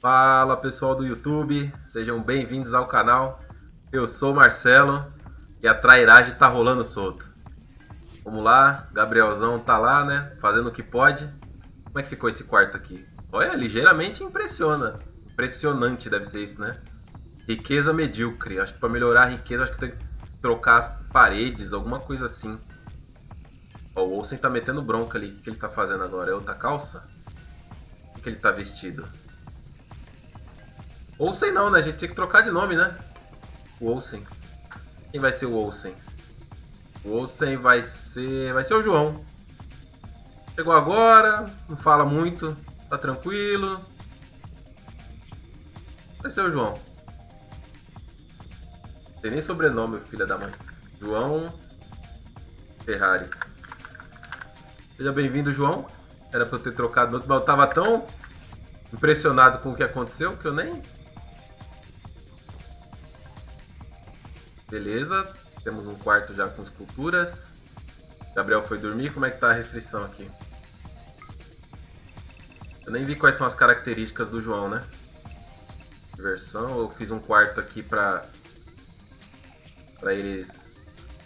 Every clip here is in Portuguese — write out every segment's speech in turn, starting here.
Fala pessoal do YouTube, sejam bem-vindos ao canal. Eu sou o Marcelo e a trairagem tá rolando solto. Vamos lá, Gabrielzão tá lá, né? Fazendo o que pode. Como é que ficou esse quarto aqui? Olha, ligeiramente impressionante deve ser isso, né? Riqueza medíocre. Acho que pra melhorar a riqueza, acho que tem que trocar as paredes, alguma coisa assim. Ó, o Olsen tá metendo bronca ali. O que ele tá fazendo agora? É outra calça? O que ele tá vestido? Olsen não, né? A gente tinha que trocar de nome, né? O Olsen. Quem vai ser o Olsen? O Olsen vai ser. Vai ser o João. Chegou agora, não fala muito, tá tranquilo. Vai ser o João. Não tem nem sobrenome, filha da mãe. João Ferrari. Seja bem-vindo, João. Era pra eu ter trocado no outro, mas eu tava tão impressionado com o que aconteceu que eu nem. Beleza, temos um quarto já com esculturas. Gabriel foi dormir, como é que tá a restrição aqui? Eu nem vi quais são as características do João, né? Diversão, eu fiz um quarto aqui pra eles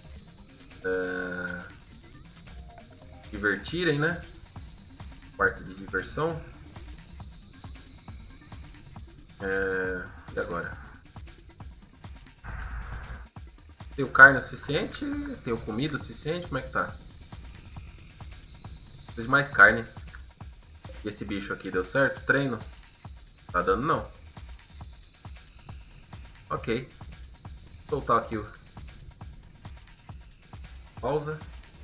divertirem, né? Quarto de diversão. E agora? Tenho carne o suficiente? Tenho comida o suficiente? Como é que tá? Preciso de mais carne. E esse bicho aqui deu certo? Treino? Tá dando não. Ok. Vou soltar aqui o... Pausa.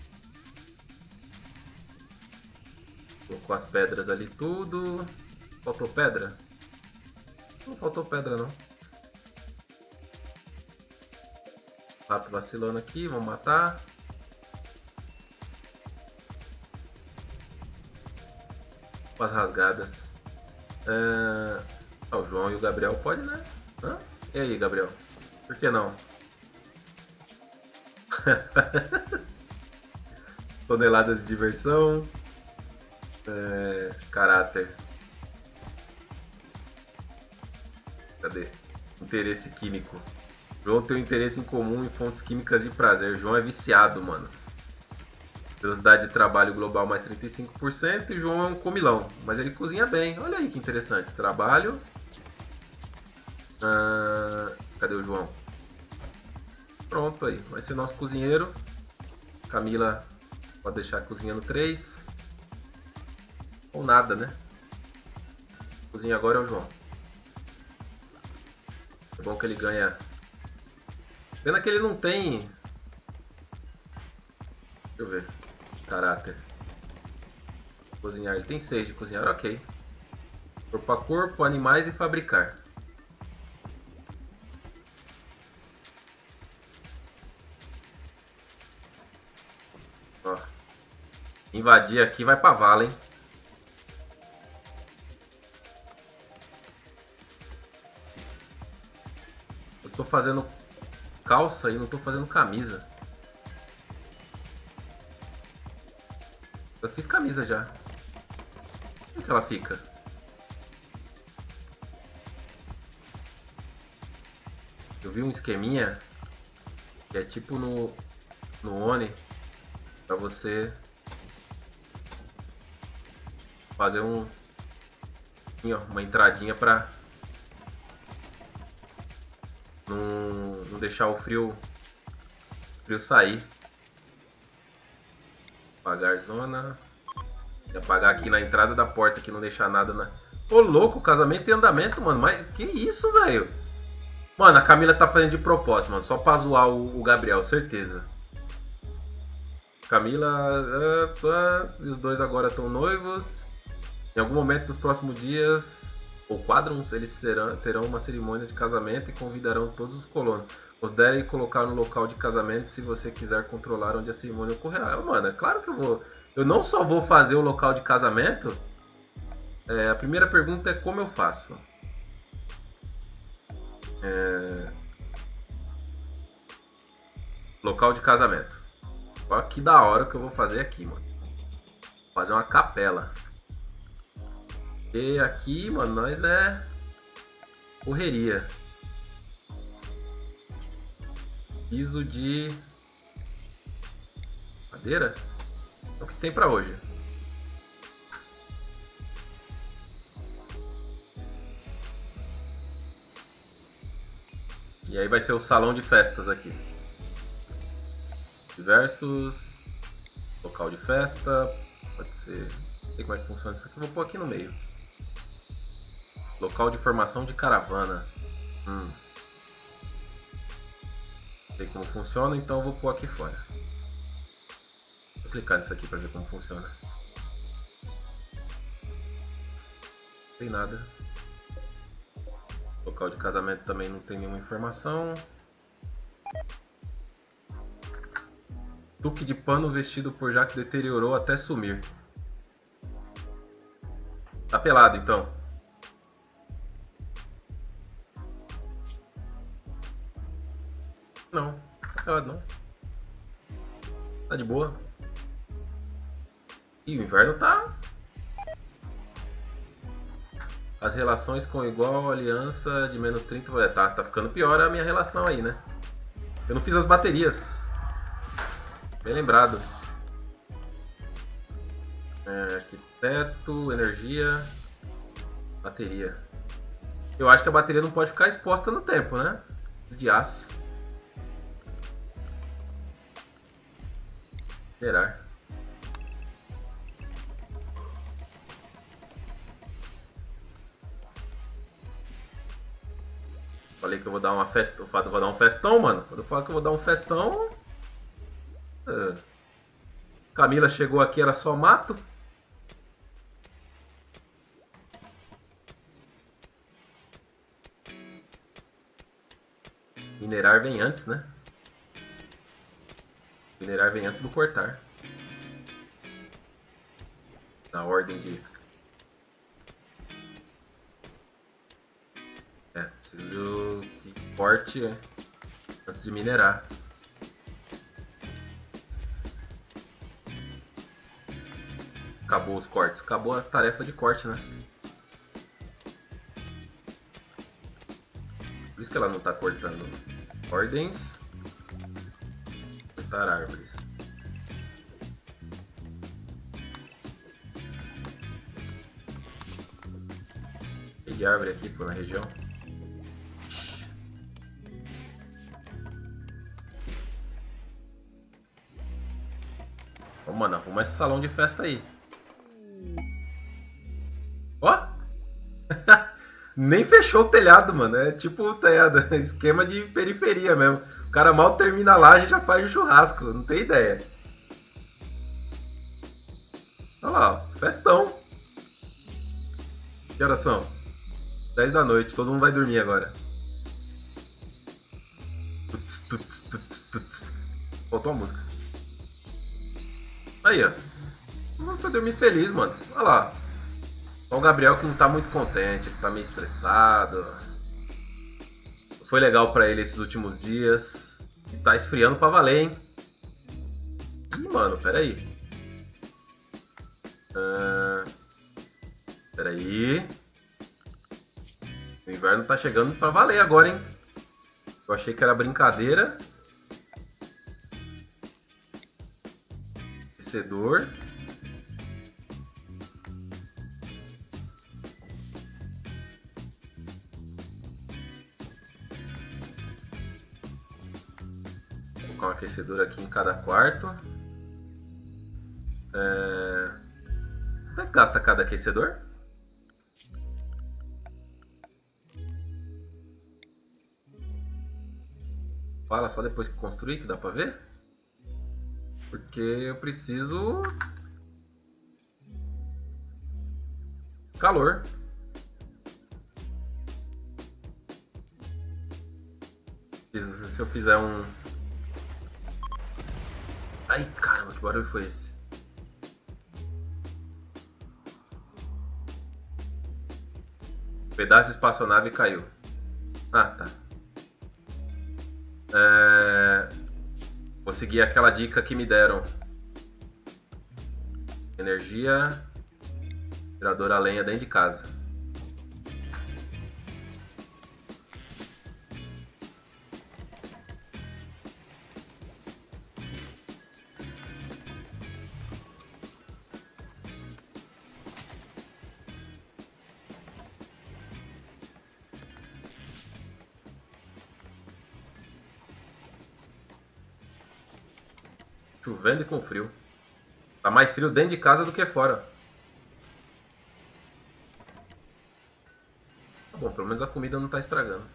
Colocou as pedras ali tudo. Faltou pedra? Não faltou pedra não. Rato vacilando aqui, vamos matar. Com as rasgadas. O João e o Gabriel pode, né? Hã? E aí, Gabriel? Por que não? Toneladas de diversão. Caráter. Cadê? Interesse químico. João tem um interesse em comum em fontes químicas de prazer. João é viciado, mano. Velocidade de trabalho global mais 35%. E João é um comilão. Mas ele cozinha bem. Olha aí que interessante. Trabalho. Cadê o João? Pronto aí. Vai ser nosso cozinheiro. Camila pode deixar cozinhando 3. Ou nada, né? Cozinha agora é o João. É bom que ele ganha. Pena que ele não tem. Deixa eu ver. Caráter. Cozinhar. Ele tem 6 de cozinhar, ok. Corpo a corpo, animais e fabricar. Ó. Invadir aqui vai pra vala, hein? Eu tô fazendo calça e não tô fazendo camisa. Eu fiz camisa já. Como que ela fica? Eu vi um esqueminha que é tipo no Oni pra você fazer uma entradinha pra não deixar o frio sair. Apagar zona. E apagar aqui na entrada da porta que não deixar nada na... Ô louco, casamento em andamento, mano. Mas que isso, velho? Mano, a Camila tá fazendo de propósito, mano. Só pra zoar o Gabriel, certeza. Camila... e os dois agora estão noivos. Em algum momento dos próximos dias, ou quadrums, eles terão uma cerimônia de casamento e convidarão todos os colonos. Considere colocar no local de casamento se você quiser controlar onde a cerimônia ocorrerá. Mano, é claro que eu vou. Eu não só vou fazer o local de casamento. A primeira pergunta é como eu faço. Local de casamento. Olha que da hora que eu vou fazer aqui, mano. Vou fazer uma capela. E aqui, mano, nós correria. Piso de madeira? É o que tem pra hoje. E aí vai ser o salão de festas aqui. Diversos. Local de festa. Pode ser. Não sei como é que funciona isso aqui. Vou pôr aqui no meio. Local de formação de caravana. Não sei como funciona, então eu vou pôr aqui fora. Vou clicar nisso aqui pra ver como funciona. Não tem nada. Local de casamento também não tem nenhuma informação. Tuque de pano vestido por Jaque deteriorou até sumir. Tá pelado então. Não, tá pelado não. Tá de boa. E o inverno tá. As relações com igual aliança de menos 30. Tá ficando pior a minha relação aí, né? Eu não fiz as baterias. Bem lembrado. Arquiteto, energia, bateria. Eu acho que a bateria não pode ficar exposta no tempo, né? De aço. Minerar. Falei que eu vou dar uma festa. Eu vou dar um festão, mano. Quando eu falo que eu vou dar um festão. Camila chegou aqui, era só mato. Minerar vem antes, né? Minerar vem antes do cortar. Na ordem de. Preciso que corte antes de minerar. Acabou os cortes. Acabou a tarefa de corte, né? Por isso que ela não está cortando. Ordens. Cortar árvores. Peguei árvore aqui, pô, na região. Ô, mano, arruma esse salão de festa aí. Ó! Nem fechou o telhado, mano. É tipo telhado, esquema de periferia mesmo. O cara mal termina a laje e já faz o churrasco. Não tem ideia. Olha lá, ó, festão. Que horas são? 10 da noite, todo mundo vai dormir agora. Faltou a música. Aí, ó. Vamos dormir feliz, mano. Olha lá. Só o Gabriel que não tá muito contente, que tá meio estressado. Foi legal pra ele esses últimos dias. E tá esfriando pra valer, hein? Ih, mano, peraí. Peraí. O inverno tá chegando pra valer agora, hein? Eu achei que era brincadeira. Aquecedor. Vou colocar um aquecedor aqui em cada quarto. Quanto é que gasta cada aquecedor? Fala só depois que construir que dá pra ver? Porque eu preciso... calor. Se eu fizer um... Ai, caramba, que barulho foi esse? Um pedaço de espaçonave caiu. Ah, tá. Vou seguir aquela dica que me deram. Energia. Gerador a lenha dentro de casa. Chovendo e com frio. Tá mais frio dentro de casa do que fora. Tá bom, pelo menos a comida não tá estragando.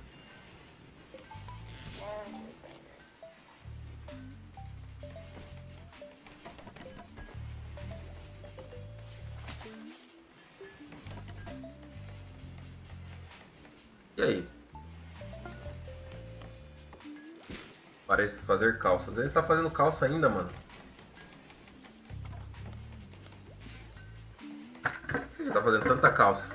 E aí? Parece fazer calças. Ele tá fazendo calça ainda, mano. Ele tá fazendo tanta calça.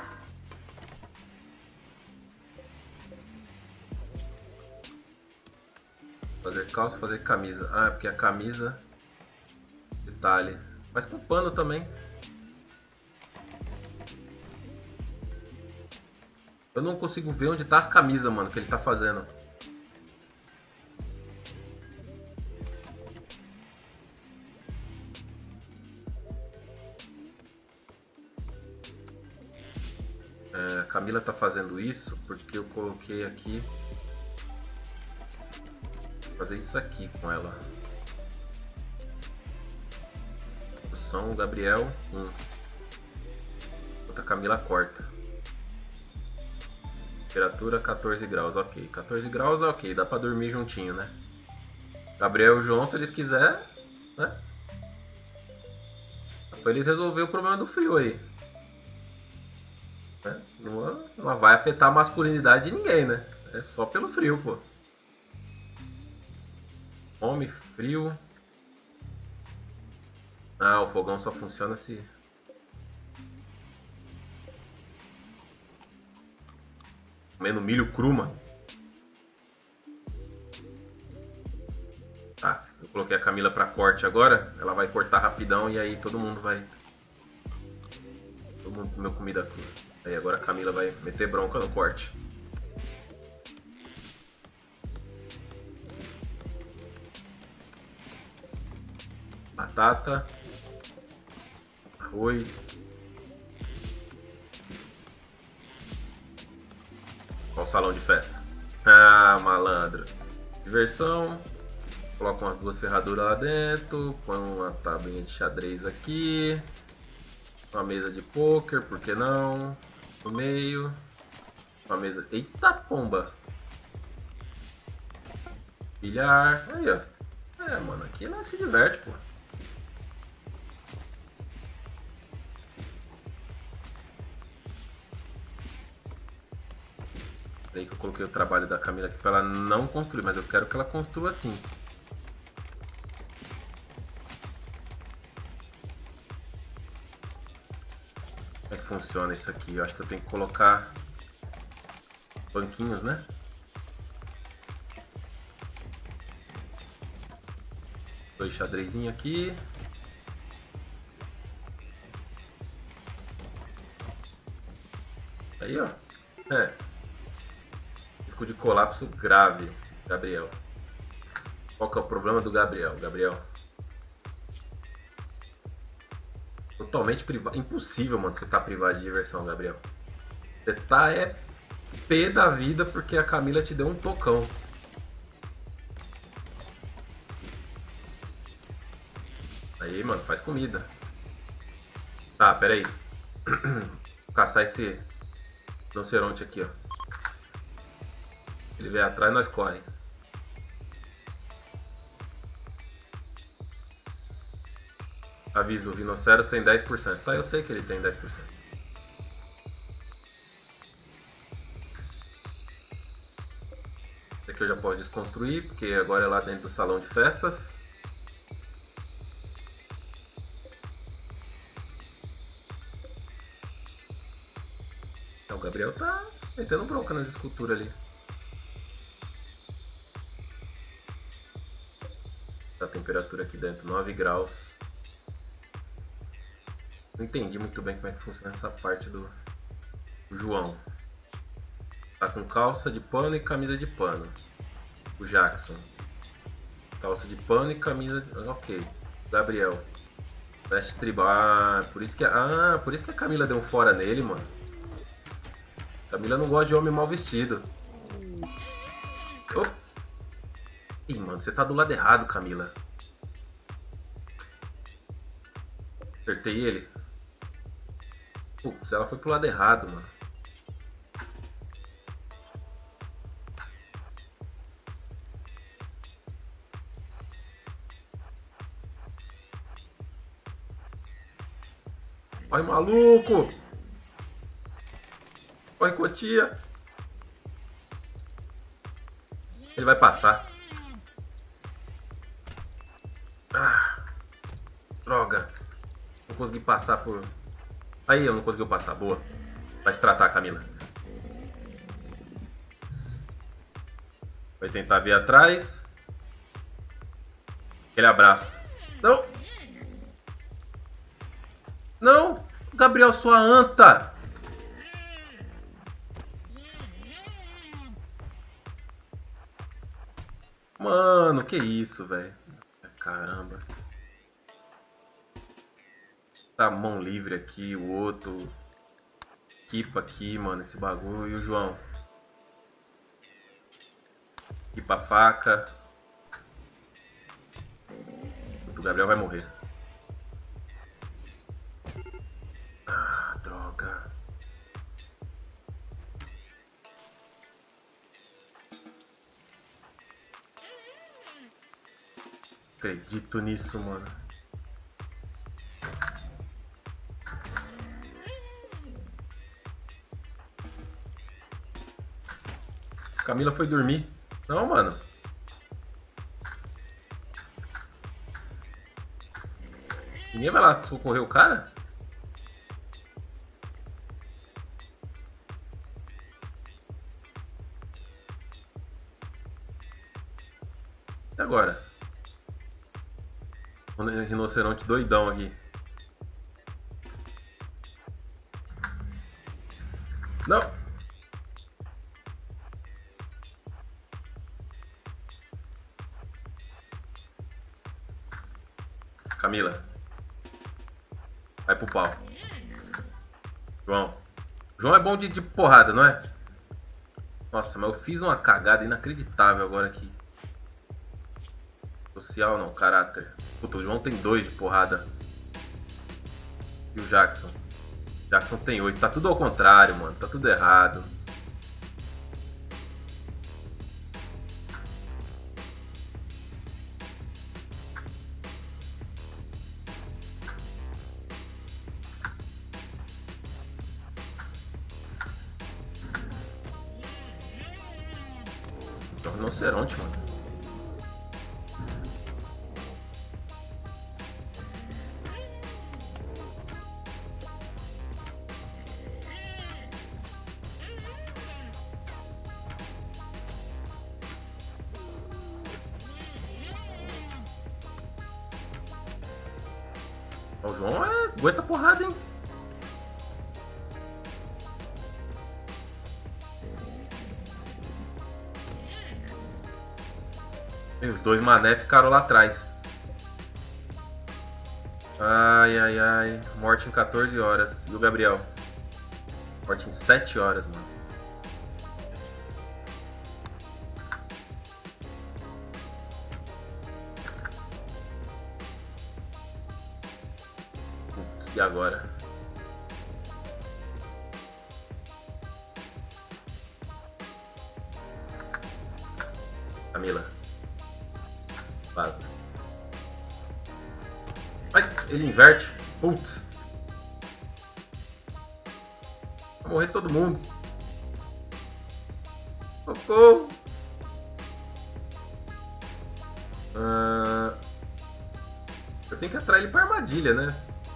Fazer calça, fazer camisa. Ah, é porque a camisa... Detalhe. Mas com pano também. Eu não consigo ver onde tá as camisas, mano, que ele tá fazendo. A Camila tá fazendo isso porque eu coloquei aqui. Vou fazer isso aqui com ela. Produção Gabriel 1. Enquanto a Camila corta. Temperatura 14 graus, ok. 14 graus, ok. Dá pra dormir juntinho, né? Gabriel e o João, se eles quiserem, né? Dá pra eles resolver o problema do frio aí. Né? Não vai afetar a masculinidade de ninguém, né? É só pelo frio, pô. Fome, frio. Ah, o fogão só funciona se... Comendo milho cru, mano. Tá, eu coloquei a Camila pra corte agora. Ela vai cortar rapidão e aí todo mundo vai... Todo mundo comeu comida crua. Aí agora a Camila vai meter bronca no corte. Batata. Arroz. Olha o salão de festa. Ah, malandro. Diversão. Coloca umas duas ferraduras lá dentro. Põe uma tabuinha de xadrez aqui. Uma mesa de pôquer, por que não? No meio. Uma mesa... Eita pomba! Bilhar. Aí, ó. É, mano, aqui ela se diverte, pô. Aí que eu coloquei o trabalho da Camila aqui pra ela não construir, mas eu quero que ela construa assim. Como é que funciona isso aqui? Eu acho que eu tenho que colocar banquinhos, né? Dois xadrezinhos aqui. Aí, ó. É. Risco de colapso grave, Gabriel. Qual que é o problema do Gabriel? Gabriel. Totalmente privado. Impossível, mano, você tá privado de diversão, Gabriel. Você tá pé da vida porque a Camila te deu um tocão. Aí, mano, faz comida. Tá, pera aí. Vou caçar esse rinoceronte aqui, ó. Ele vem atrás e nós corre. Aviso, o rinoceros tem 10%. Tá, eu sei que ele tem 10%. Esse aqui eu já posso desconstruir, porque agora é lá dentro do salão de festas. Então, o Gabriel tá metendo bronca nas esculturas ali. A temperatura aqui dentro, 9 graus. Não entendi muito bem como é que funciona essa parte do João. Tá com calça de pano e camisa de pano. O Jackson. Calça de pano e camisa de... Ok. Gabriel. Veste tribal. Por isso que a Camila deu um fora nele, mano. Camila não gosta de homem mal vestido. Oh. Ih, mano, você tá do lado errado, Camila. Acertei ele. Putz, ela foi pro lado errado, mano. Corre, maluco! Corre, Cotia! Ele vai passar. Ah, droga. Não consegui passar por... Aí, eu não consegui passar. Boa. Vai se tratar, Camila. Vai tentar vir atrás. Aquele abraço. Não! Não! Gabriel, sua anta! Mano, que isso, velho? Caramba. Tá mão livre aqui, o outro. Equipa aqui, mano, esse bagulho. E o João? Equipa a faca. O Gabriel vai morrer. Ah, droga. Acredito nisso, mano. Camila foi dormir. Não, mano. Ninguém vai lá socorrer o cara? E agora? Um rinoceronte doidão aqui. Não! Camila. Vai pro pau. João. João é bom de porrada, não é? Nossa, mas eu fiz uma cagada inacreditável agora aqui. Social não, caráter. Puta, o João tem 2 de porrada. E o Jackson? O Jackson tem 8. Tá tudo ao contrário, mano. Tá tudo errado. É um rinoceronte, mano. O João aguenta porrada, hein? E os 2 mané ficaram lá atrás. Ai, ai, ai. Morte em 14 horas. E o Gabriel? Morte em 7 horas, mano. Putz, e agora? Camila. Vaza. Ai, ele inverte. Putz. Vai morrer todo mundo. Socorro. Eu tenho que atrair ele pra armadilha, né?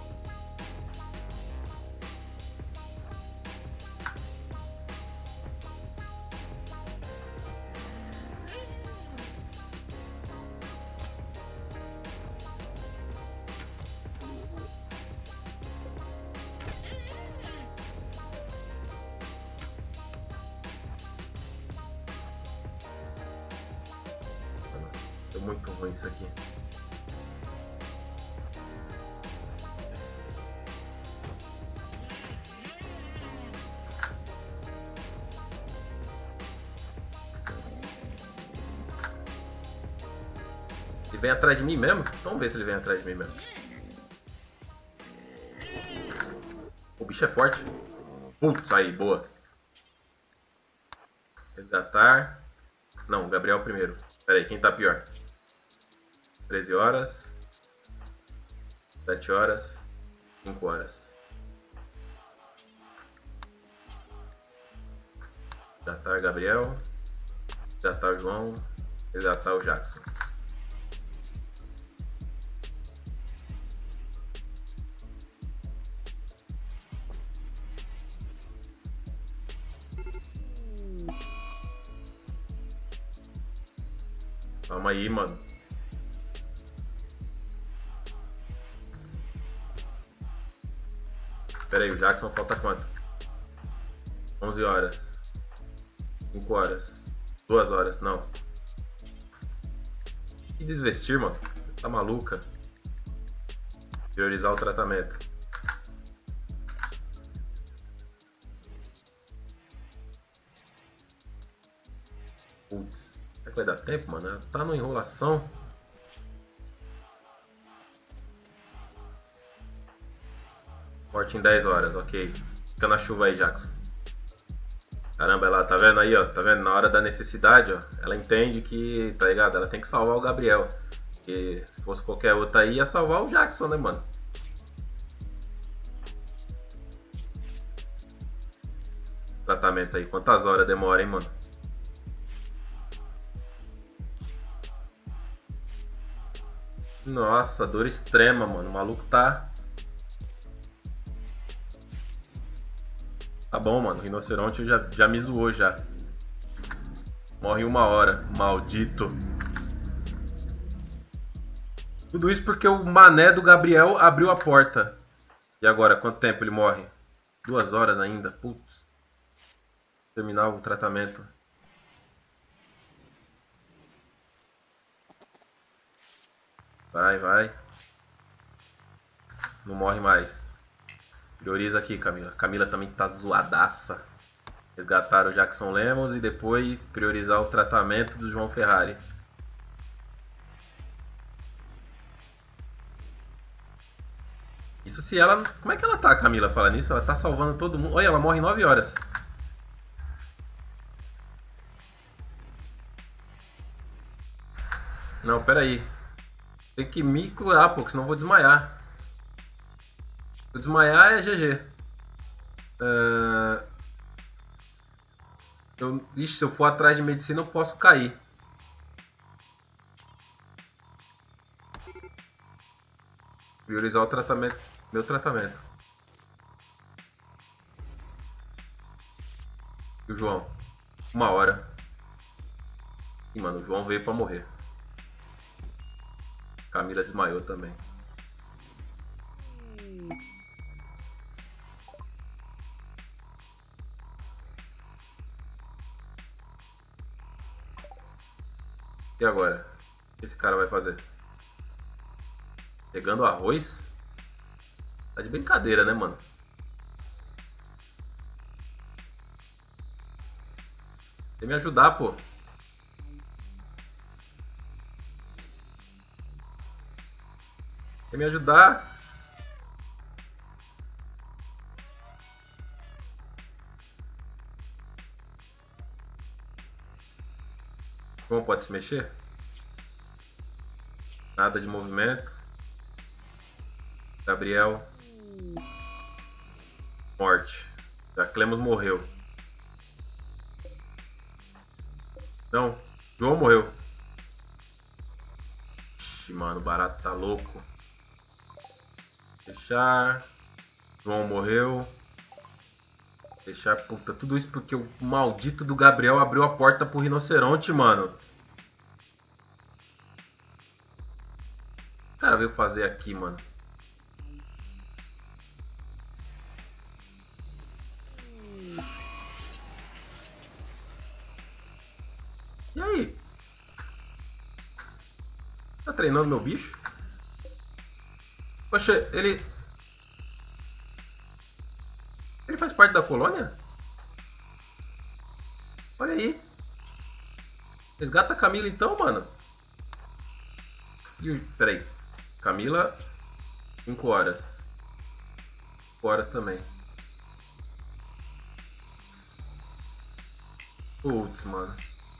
Deu muito ruim isso aqui. Ele vem atrás de mim mesmo? Vamos ver se ele vem atrás de mim mesmo. bicho é forte. Putz, aí, boa. Resgatar. Não, Gabriel primeiro. Pera aí, quem tá pior? 13 horas. 7 horas. 5 horas. Resgatar Gabriel. Resgatar o João. Resgatar o Jackson. Calma aí, mano. Pera aí, o Jackson falta quanto? 11 horas. 5 horas. 2 horas, não. Que desvestir, mano? Você tá maluca? Priorizar o tratamento. Putz. Será que vai dar tempo, mano? Ela tá numa enrolação. Morte em 10 horas, ok. Fica na chuva aí, Jackson. Caramba, ela tá vendo aí, ó. Tá vendo? Na hora da necessidade, ó. Ela entende que, tá ligado? Ela tem que salvar o Gabriel. Porque se fosse qualquer outra aí, ia salvar o Jackson, né, mano? Tratamento aí. Quantas horas demora, hein, mano? Nossa, dor extrema, mano. O maluco tá... Tá bom, mano. O rinoceronte já me zoou já. Morre em 1 hora. Maldito. Tudo isso porque o mané do Gabriel abriu a porta. E agora, quanto tempo ele morre? 2 horas ainda. Putz. Terminar o tratamento. Vai, vai. Não morre mais. Prioriza aqui, Camila. Camila também tá zoadaça. Resgatar o Jackson Lemos e depois priorizar o tratamento do João Ferrari. Isso se ela... Como é que ela tá, Camila, falando nisso? Ela tá salvando todo mundo. Olha, ela morre em 9 horas. Não, pera aí. Tem que me curar, pô, senão eu vou desmaiar. Se eu desmaiar é GG. Ixi, se eu for atrás de medicina eu posso cair. Priorizar o tratamento. Meu tratamento. E o João? 1 hora. Ih, mano, o João veio pra morrer. Camila desmaiou também. E agora? O que esse cara vai fazer? Pegando arroz? Tá de brincadeira, né, mano? Tem que me ajudar, pô. Quer me ajudar? Como pode se mexer? Nada de movimento. Gabriel. Morte. Já Clemos morreu. Não. João morreu. Ixi, mano, o barato tá louco. Fechar. João morreu. Fechar, puta, tudo isso porque o maldito do Gabriel abriu a porta pro rinoceronte, mano. O cara veio fazer aqui, mano. E aí? Tá treinando meu bicho? Poxa, ele... Ele faz parte da colônia? Olha aí. Resgata a Camila então, mano. Peraí. Camila, 5 horas. 5 horas também. Putz, mano.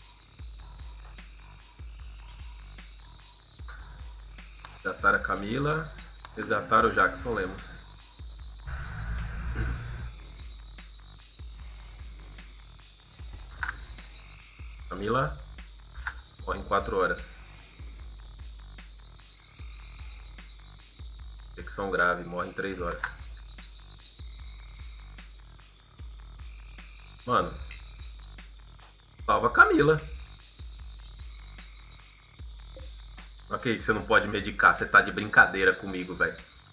Resgataram a Camila. Resgataram o Jackson Lemos. Camila morre em 4 horas. Infecção grave, morre em 3 horas. Mano, salva a Camila. Ok, que você não pode medicar, você tá de brincadeira comigo, velho.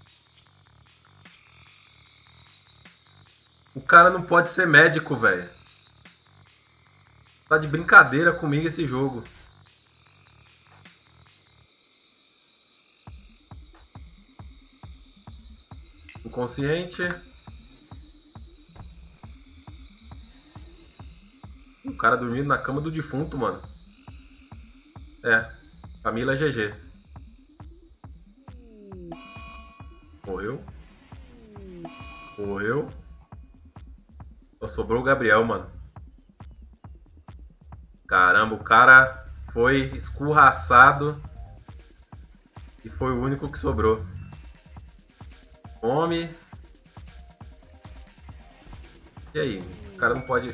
O cara não pode ser médico, velho. Tá de brincadeira comigo esse jogo. Inconsciente. O cara dormindo na cama do defunto, mano. É. Camila GG. Morreu. Morreu. Só sobrou o Gabriel, mano. Caramba, o cara foi escorraçado. E foi o único que sobrou. Fome. E aí? O cara não pode...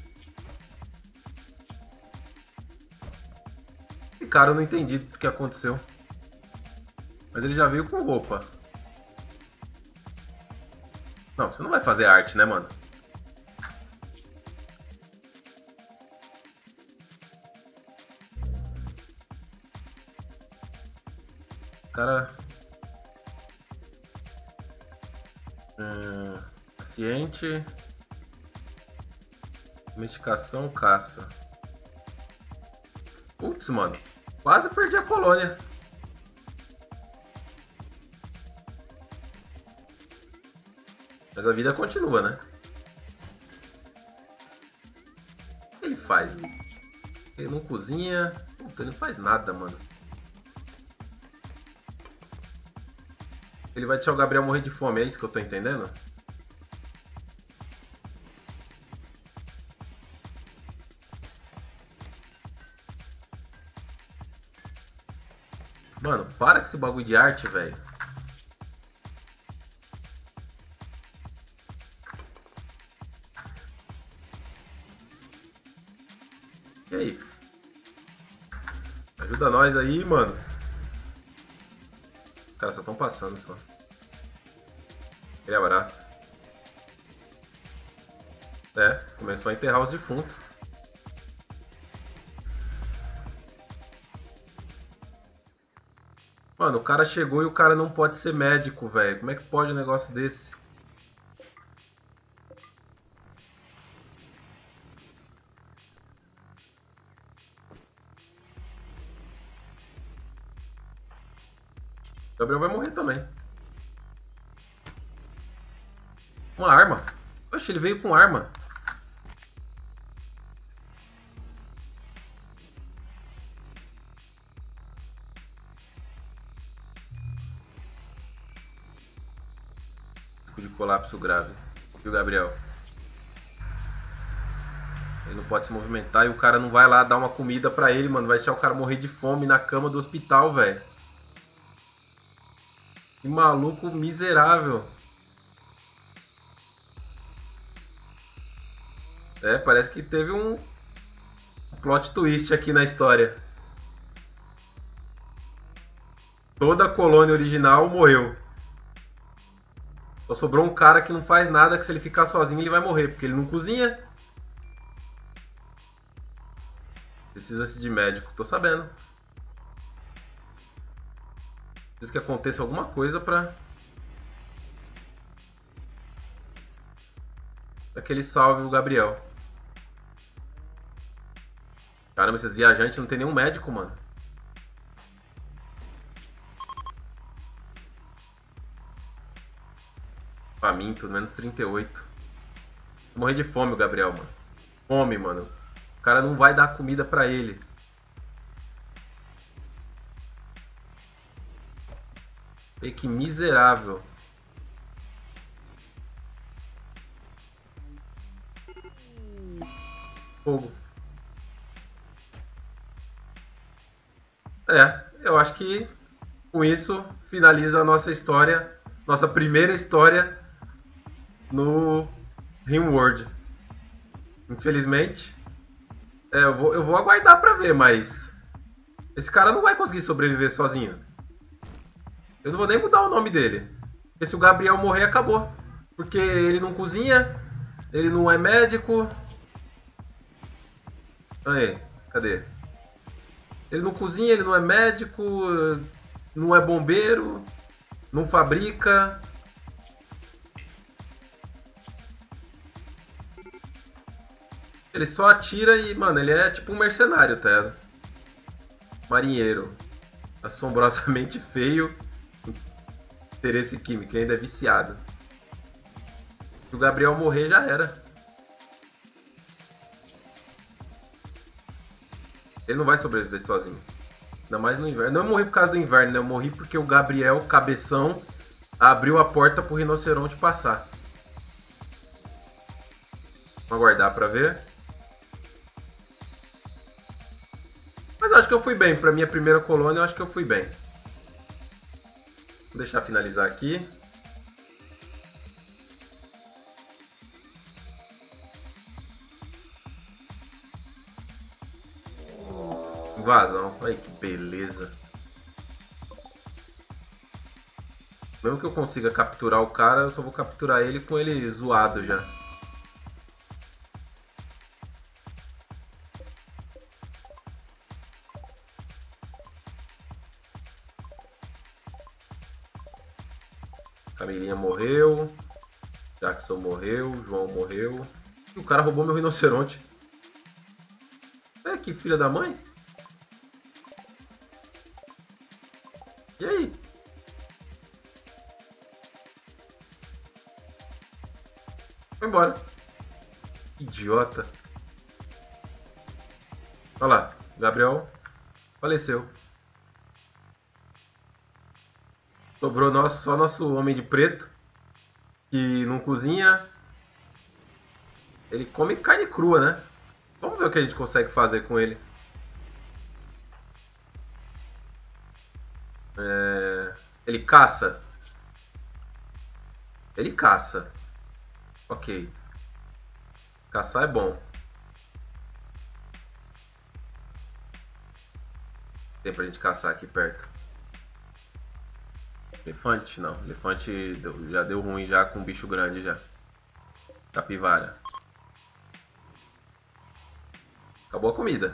Esse cara eu não entendi o que aconteceu. Mas ele já veio com roupa. Não, você não vai fazer arte, né, mano? O cara... Paciente... Domesticação, caça. Putz, mano. Quase perdi a colônia. Mas a vida continua, né? O que ele faz? Ele não cozinha. Puta, ele não faz nada, mano. Ele vai deixar o Gabriel morrer de fome, é isso que eu tô entendendo? Mano, para com esse bagulho de arte, velho. E aí? Ajuda nós aí, mano. Os caras só estão passando só. Aquele abraço. É, começou a enterrar os defuntos. Mano, o cara chegou e o cara não pode ser médico, velho. Como é que pode um negócio desse? O Gabriel vai morrer também. Uma arma? Oxe, ele veio com arma. Risco de colapso grave. E o Gabriel? Ele não pode se movimentar e o cara não vai lá dar uma comida pra ele, mano. Vai deixar o cara morrer de fome na cama do hospital, velho. Que maluco miserável. É, parece que teve um plot twist aqui na história. Toda a colônia original morreu. Só sobrou um cara que não faz nada, que se ele ficar sozinho ele vai morrer, porque ele não cozinha. Precisa-se de médico, tô sabendo. Preciso que aconteça alguma coisa pra que ele salve o Gabriel. Caramba, esses viajantes não tem nenhum médico, mano. Faminto, menos 38. Vou morrer de fome o Gabriel, mano. Fome, mano. O cara não vai dar comida pra ele. E que miserável. Fogo. Eu acho que com isso finaliza a nossa história, nossa primeira história no Rimworld. Infelizmente, eu vou aguardar pra ver, mas esse cara não vai conseguir sobreviver sozinho. Eu não vou nem mudar o nome dele. Porque se o Gabriel morrer, acabou. Porque ele não cozinha, ele não é médico. Aí, cadê? Ele não cozinha, ele não é médico, não é bombeiro, não fabrica. Ele só atira e, mano, ele é tipo um mercenário, tá? Marinheiro. Assombrosamente feio. Interesse químico, ainda é viciado. Se o Gabriel morrer, já era. Ele não vai sobreviver sozinho. Ainda mais no inverno. Não eu morri por causa do inverno, né? Eu morri porque o Gabriel, cabeção, abriu a porta pro rinoceronte passar. Vamos aguardar pra ver. Mas eu acho que eu fui bem. Pra minha primeira colônia, eu acho que eu fui bem. Vou deixar finalizar aqui. Invasão. Olha que beleza. Mesmo que eu consiga capturar o cara, eu só vou capturar ele com ele zoado já. Camilinha morreu. Jackson morreu. João morreu. E o cara roubou meu rinoceronte. É que filha da mãe. E aí? Foi embora. Idiota. Olha lá. Gabriel faleceu. Sobrou só nosso homem de preto. Que não cozinha. Ele come carne crua, né? Vamos ver o que a gente consegue fazer com ele. Ele caça. Ele caça. Ok. Caçar é bom. Tem pra gente caçar aqui perto. Elefante? Não. Elefante já deu ruim já com um bicho grande já. Capivara. Acabou a comida.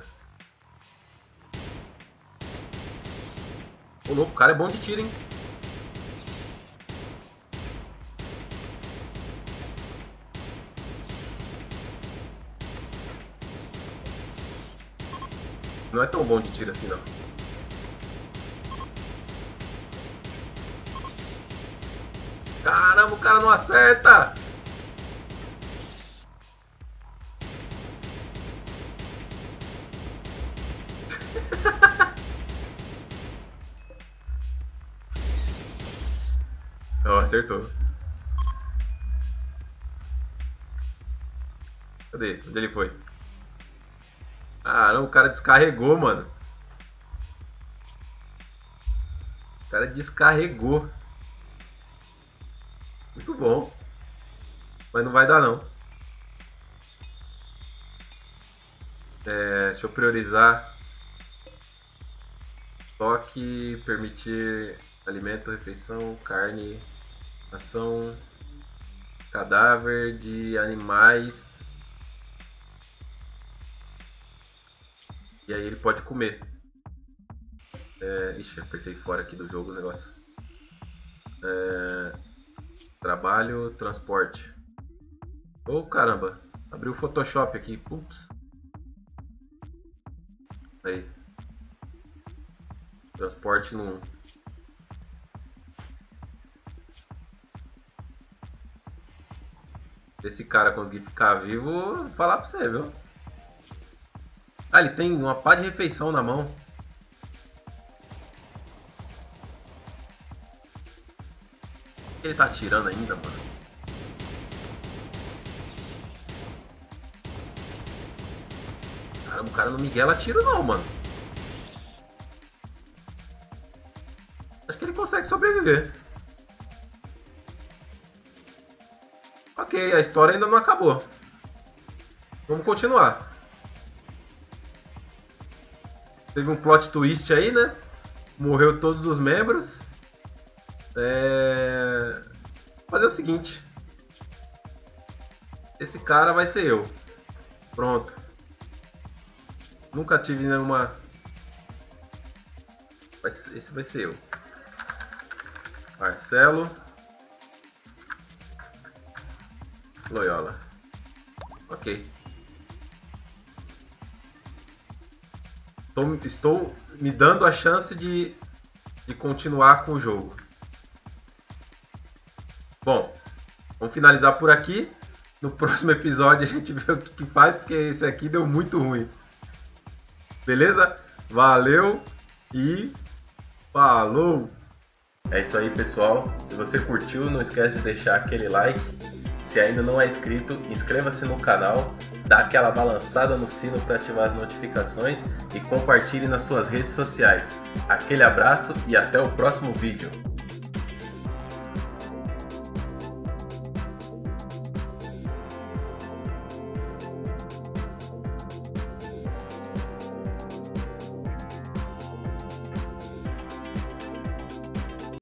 Ô louco, o cara é bom de tiro, hein? Não é tão bom de tiro assim, não. Caramba, o cara não acerta! Ó, acertou. Cadê? Onde ele foi? Ah, não, o cara descarregou, mano. O cara descarregou. Muito bom. Mas não vai dar, não. Deixa eu priorizar. Toque, permitir alimento, refeição, carne, ação, cadáver de animais. E aí ele pode comer. Ixi, apertei fora aqui do jogo o negócio. Trabalho, transporte. Oh, caramba. Abriu o Photoshop aqui. Ups. Aí. Transporte no... Se esse cara conseguir ficar vivo, vou falar pra você, viu? Ah, ele tem uma pá de refeição na mão. Ele tá atirando ainda, mano. Caramba, o cara não miguela tiro não, mano. que ele consegue sobreviver. Ok, a história ainda não acabou. Vamos continuar. Teve um plot twist aí, né? Morreu todos os membros. Vou fazer o seguinte. Esse cara vai ser eu. Pronto. Nunca tive nenhuma... Esse vai ser eu. Marcelo Loyola. Ok. Estou me dando a chance de continuar com o jogo. Bom, vamos finalizar por aqui. No próximo episódio a gente vê o que faz, porque esse aqui deu muito ruim. Beleza? Valeu e falou! É isso aí, pessoal. Se você curtiu, não esquece de deixar aquele like. Se ainda não é inscrito, inscreva-se no canal, dá aquela balançada no sino para ativar as notificações e compartilhe nas suas redes sociais. Aquele abraço e até o próximo vídeo.